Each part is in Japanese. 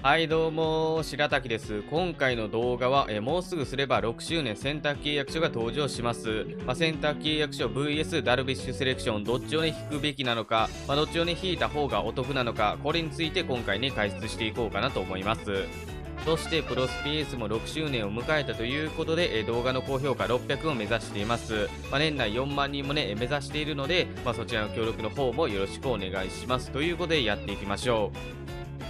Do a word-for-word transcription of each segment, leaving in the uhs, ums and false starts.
はいどうも、白滝です。今回の動画は、えーもうすぐすればろくしゅうねん選択契約書が登場します。まあ、選択契約書 ブイエス ダルビッシュセレクション、どっちをね、引くべきなのか、まあ、どっちをね、引いた方がお得なのか、これについて今回ね、解説していこうかなと思います。そしてプロスピエースもろくしゅうねんを迎えたということで、えー動画の高評価ろっぴゃくを目指しています。まあ、年内よんまんにんもね、えー目指しているので、まあ、そちらの協力の方もよろしくお願いします。ということでやっていきましょう。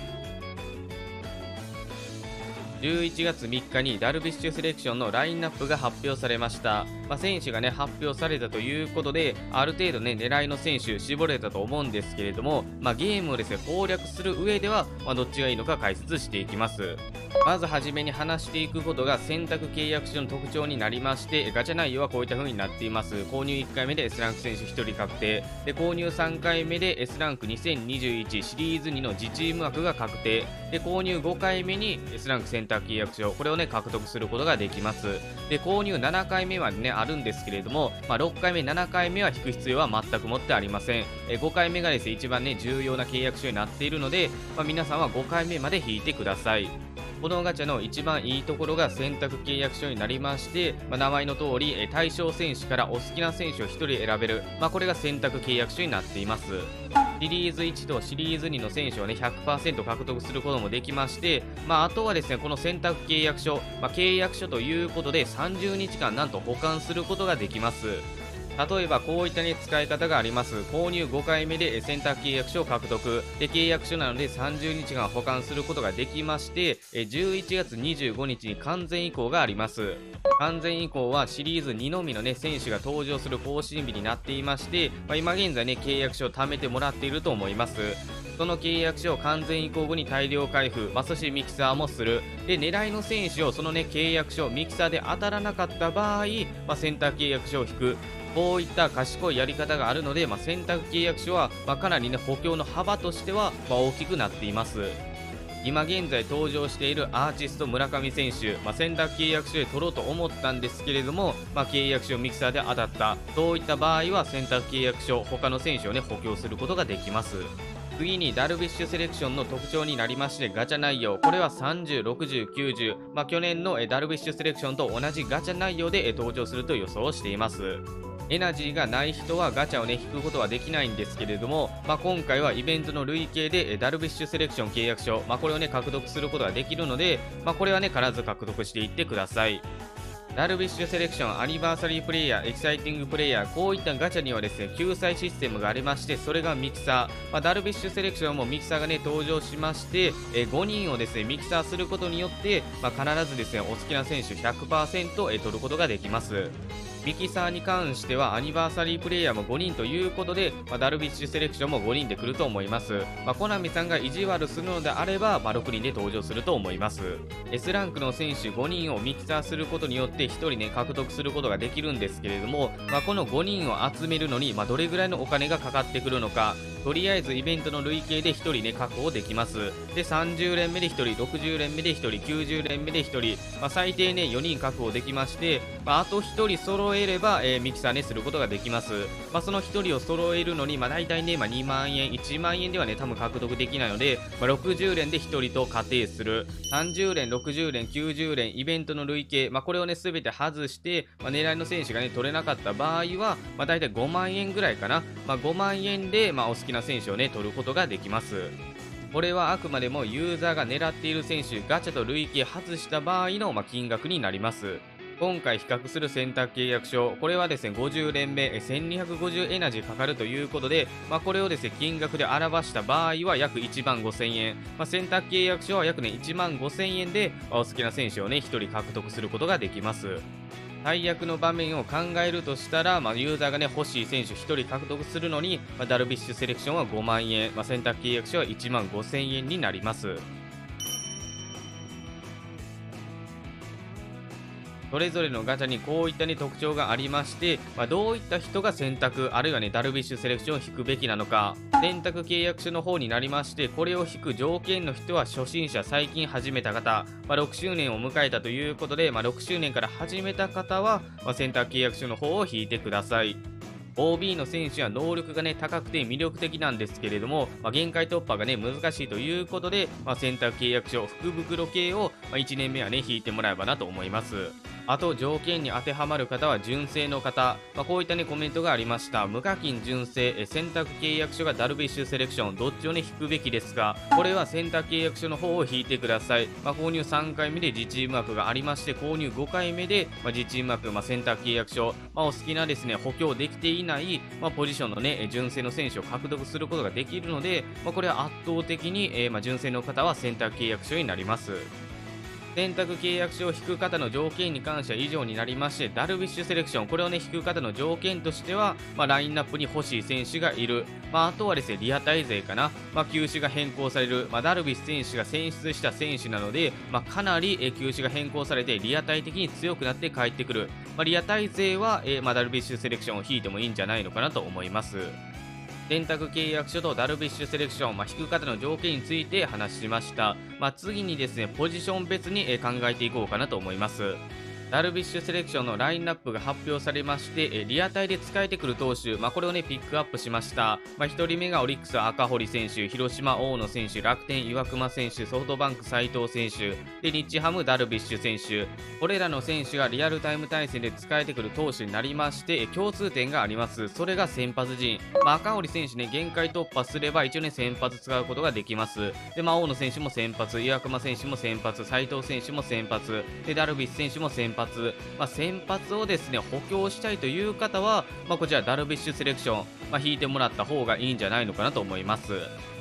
じゅういちがつみっかにダルビッシュセレクションのラインナップが発表されました。まあ、選手がね、発表されたということで、ある程度ね、狙いの選手絞れたと思うんですけれども、まあ、ゲームをですね、攻略する上では、まあ、どっちがいいのか解説していきます。まずはじめに話していくことが選択契約書の特徴になりまして、ガチャ内容はこういった風になっています。購入いっかいめで S ランク選手ひとり確定。で、購入さんかいめで S ランクにせんにじゅういちシリーズにの自チーム枠が確定。で、購入ごかいめに S ランク選択契約書、これをね、獲得することができます。で、購入ななかいめまでね、あるんですけれども、まあ、ろっかいめ、ななかいめは引く必要は全くもってありません。えごかいめがですね、一番ね、重要な契約書になっているので、まあ、皆さんはごかいめまで引いてください。このガチャの一番いいところが選択契約書になりまして、まあ、名前の通り、え対象選手からお好きな選手をひとり選べる、まあ、これが選択契約書になっています。シリーズいちとシリーズにの選手をね、ひゃくパーセント獲得することもできまして、まあ、あとはですね、この選択契約書、まあ、契約書ということでさんじゅうにちかんなんと保管することができます。例えばこういった、ね、使い方があります。購入ごかいめで選択契約書を獲得。で、契約書なのでさんじゅうにちかん保管することができまして、えじゅういちがつにじゅうごにちに完全移行があります。完全移行はシリーズにのみの、ね、選手が登場する更新日になっていまして、まあ、今現在ね、契約書を貯めてもらっていると思います。その契約書を完全移行後に大量開封、まあ、そしてミキサーもする。で、狙いの選手をそのね、契約書、ミキサーで当たらなかった場合、まあ、選択契約書を引く。こういった賢いやり方があるので、まあ、選択契約書は、まあ、かなりね、補強の幅としては、まあ、大きくなっています。今現在登場しているアーティスト村上選手、まあ、選択契約書で取ろうと思ったんですけれども、まあ、契約書ミキサーで当たった。そういった場合は選択契約書、他の選手をね、補強することができます。次にダルビッシュセレクションの特徴になりましてガチャ内容、これはさんじゅう、ろくじゅう、きゅうじゅう、まあ、去年のえダルビッシュセレクションと同じガチャ内容でえ登場すると予想しています。エナジーがない人はガチャをね、引くことはできないんですけれども、まあ、今回はイベントの累計でえダルビッシュセレクション契約書、まあ、これをね、獲得することができるので、まあ、これはね、必ず獲得していってください。ダルビッシュセレクション、アニバーサリープレイヤー、エキサイティングプレイヤー、こういったガチャにはですね、救済システムがありまして、それがミキサー。まあ、ダルビッシュセレクションもミキサーがね、登場しまして、えごにんをですね、ミキサーすることによって、まあ、必ずですね、お好きな選手ひゃくパーセントえ取ることができます。ミキサーに関してはアニバーサリープレイヤーもごにんということで、まあ、ダルビッシュセレクションもごにんで来ると思います。まあ、コナミさんが意地悪するのであれば、まあ、ろくにんで登場すると思います。S ランクの選手ごにんをミキサーすることによってひとりね、獲得することができるんですけれども、まあ、このごにんを集めるのに、まあ、どれぐらいのお金がかかってくるのか、とりあえずイベントの累計でひとりね、確保できます。で、さんじゅうれんめでひとり、ろくじゅうれんめでひとり、きゅうじゅうれんめでひとり、まあ、最低ね、よにん確保できまして、まあ、あとひとり揃えれば、えーミキサーね、することができます。まあ、そのひとりを揃えるのに、まあ、大体ね、まあ、にまんえん、いちまんえんではね、多分獲得できないので、まあ、ろくじゅうれんでひとりと仮定する。さんじゅうれん、ろくじゅうれん、きゅうじゅうれん、イベントの累計、まあ、これをね、すべて外して、まあ、狙いの選手がね、取れなかった場合は、まあ、大体ごまんえんぐらいかな。まあ、ごまんえんで、まあ、お好きな選手をね、取ることができます。これはあくまでもユーザーが狙っている選手、ガチャと累計外した場合の、まあ、金額になります。今回比較する選択契約書、これはですね、ごじゅうれんめ、せんにひゃくごじゅうエナジーかかるということで、まあ、これをですね、金額で表した場合は約いちまんごせんえん、まあ、選択契約書は約ね、いちまんごせんえんで、まあお好きな選手をね、ひとり獲得することができます。最悪の場面を考えるとしたら、まあ、ユーザーがね、欲しい選手ひとり獲得するのに、まあ、ダルビッシュセレクションはごまんえん、まあ、選択契約書はいちまんごせんえんになります。それぞれのガチャにこういった、ね、特徴がありまして、まあ、どういった人が選択、あるいはね、ダルビッシュセレクションを引くべきなのか、選択契約書の方になりまして、これを引く条件の人は初心者、最近始めた方、まあ、ろくしゅうねんを迎えたということで、まあ、ろくしゅうねんから始めた方は、まあ、選択契約書の方を引いてください。 オービー の選手は能力がね、高くて魅力的なんですけれども、まあ、限界突破がね、難しいということで、まあ、選択契約書、福袋系を、まあ、いちねんめはね、引いてもらえばなと思います。あと、条件に当てはまる方は純正の方、まあ、こういったね、コメントがありました。無課金純正、え選択契約書がダルビッシュセレクション、どっちをね、引くべきですか？これは選択契約書の方を引いてください。まあ、購入さんかいめで自チーム枠がありまして、購入ごかいめで、まあ、自チーム枠、まあ、選択契約書、まあ、お好きなですね、補強できていない、まあ、ポジションのね、純正の選手を獲得することができるので、まあ、これは圧倒的に、えーまあ、純正の方は選択契約書になります。選択契約書を引く方の条件に関しては以上になりまして、ダルビッシュセレクション、これをね、引く方の条件としては、まあ、ラインナップに欲しい選手がいる。まあ、あとはですね、リアタイ勢かな。まあ、球種が変更される。まあ、ダルビッシュ選手が選出した選手なので、まあ、かなりえ球種が変更されて、リアタイ的に強くなって帰ってくる。まあ、リアタイ勢は、えーまあ、ダルビッシュセレクションを引いてもいいんじゃないのかなと思います。選択契約書とダルビッシュセレクション、まあ、引く方の条件について話しました。まあ、次にですね、ポジション別にえ考えていこうかなと思います。ダルビッシュセレクションのラインナップが発表されまして、えリアタイで使えてくる投手、まあ、これをね、ピックアップしました。まあ、ひとりめがオリックス赤堀選手、広島大野選手、楽天岩隈選手、ソフトバンク斉藤選手、で、日ハムダルビッシュ選手、これらの選手がリアルタイム対戦で使えてくる投手になりまして、共通点があります。それが先発陣。まあ、赤堀選手ね、限界突破すれば一応ね、先発使うことができます。で、まあ、大野選手も先発、岩隈選手も先発、斉藤選手も先発、で、ダルビッシュ選手も先発、まあ、先発をですね、補強したいという方は、まあ、こちらダルビッシュセレクション、まあ、引いてもらった方がいいんじゃないのかなと思います。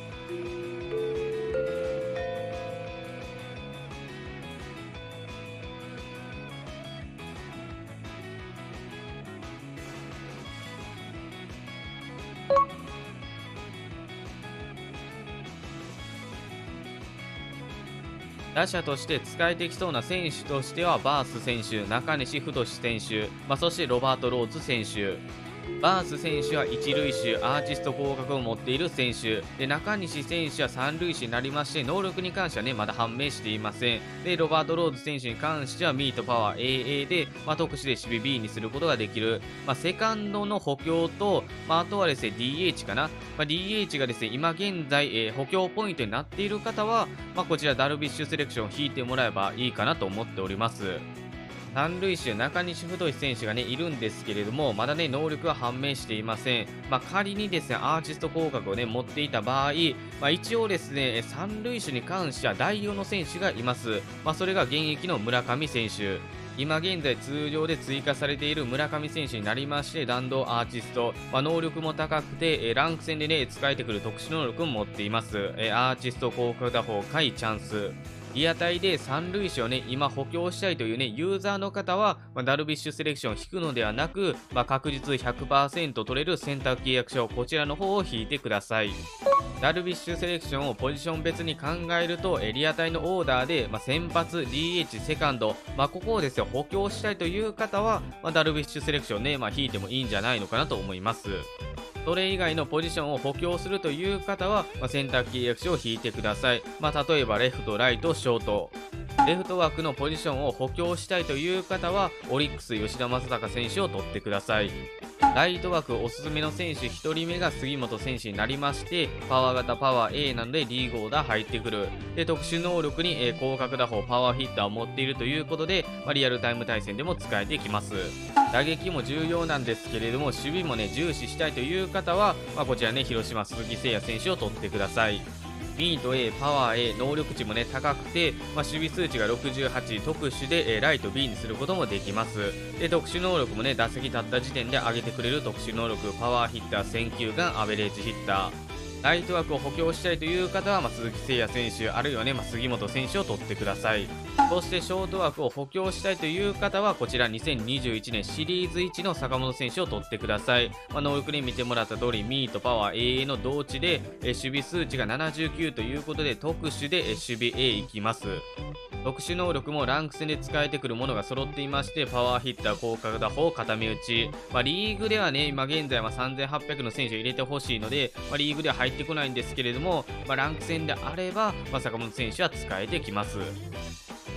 打者として使えてきそうな選手としては、バース選手、中西太選手、まあ、そしてロバート・ローズ選手。バース選手は一塁手、アーティスト合格を持っている選手。で、中西選手は三塁手になりまして、能力に関してはね、まだ判明していません。で、ロバート・ローズ選手に関しては、ミートパワー エーエー で、まあ、特殊で守備 ビー にすることができる。まあ、セカンドの補強と、まあ、あとはですね、ディーエイチ かな。まあ、ディーエイチ がですね、今現在、えー、補強ポイントになっている方は、まあ、こちらダルビッシュセレクションを引いてもらえばいいかなと思っております。三塁手、中西太選手がね、いるんですけれども、まだね、能力は判明していません。まあ、仮にですね、アーティスト合格をね、持っていた場合、まあ、一応ですね、三塁手に関しては代用の選手がいます。まあ、それが現役の村上選手。今現在通常で追加されている村上選手になりまして、弾道アーティスト、まあ、能力も高くて、えランク戦でね、使えてくる特殊能力も持っています。えアーティスト合格打法、下位チャンス。リアタイで三塁手をね、今補強したいというね、ユーザーの方は、まあ、ダルビッシュセレクションを引くのではなく、まあ、確実ひゃくパーセント取れる選択契約書、こちらの方を引いてください。ダルビッシュセレクションをポジション別に考えると、えリアタイのオーダーで、まあ、先発、ディーエイチ、セカンド、まあ、ここをですよ、補強したいという方は、まあ、ダルビッシュセレクションね、まあ、引いてもいいんじゃないのかなと思います。それ以外のポジションを補強するという方は、まあ、選択契約書を引いてください。まあ、例えばレフト、ライト、ショート。レフト枠のポジションを補強したいという方は、オリックス吉田正尚選手を取ってください。ライト枠おすすめの選手ひとりめが杉本選手になりまして、パワー型パワー A なのでリーグオーダー入ってくる。で、特殊能力に、えー、広角打法パワーヒッターを持っているということで、まあ、リアルタイム対戦でも使えてきます。打撃も重要なんですけれども、守備もね、重視したいという方は、まあ、こちらね、広島鈴木誠也選手を取ってください。ミート A、パワー A、能力値もね、高くて、まあ、守備数値がろくじゅうはち、特殊で、えー、ライト ビー にすることもできます。で、特殊能力もね、打席立った時点で上げてくれる特殊能力、パワーヒッター、選球眼、アベレージヒッター。ライト枠を補強したいという方は、まあ、鈴木誠也選手、あるいはね、まあ、杉本選手を取ってください。そしてショート枠を補強したいという方は、こちらにせんにじゅういちねんシリーズいちの坂本選手を取ってください。まあ、能力で見てもらった通り、ミート、パワー、エーエー の同値で、え守備数値がななじゅうきゅうということで、特殊でえ守備 A いきます。特殊能力もランク戦で使えてくるものが揃っていまして、パワーヒッター、広角打法、片目打ち。まあ、リーグではね、今現在はさんぜんはっぴゃくの選手を入れてほしいので、まあ、リーグでは入ってこないんですけれども、まあ、ランク戦であれば、まあ、坂本選手は使えてきます。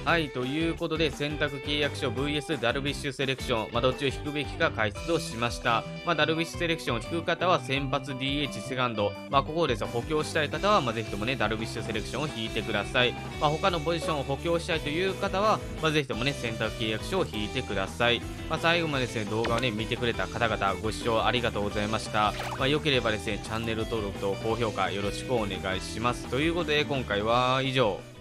はい、ということで、選択契約書 ブイエス ダルビッシュセレクション、まあ、どっちを引くべきか解説をしました。まあ、ダルビッシュセレクションを引く方は先発 ディーエイチ セカンド、まあ、ここをですね、補強したい方は、まあ、ぜひともね、ダルビッシュセレクションを引いてください。まあ、他のポジションを補強したいという方は、まあ、ぜひともね、選択契約書を引いてください。まあ、最後までですね、動画をね、見てくれた方々、ご視聴ありがとうございました。まあ、良ければですね、チャンネル登録と高評価よろしくお願いします。ということで、今回は以上。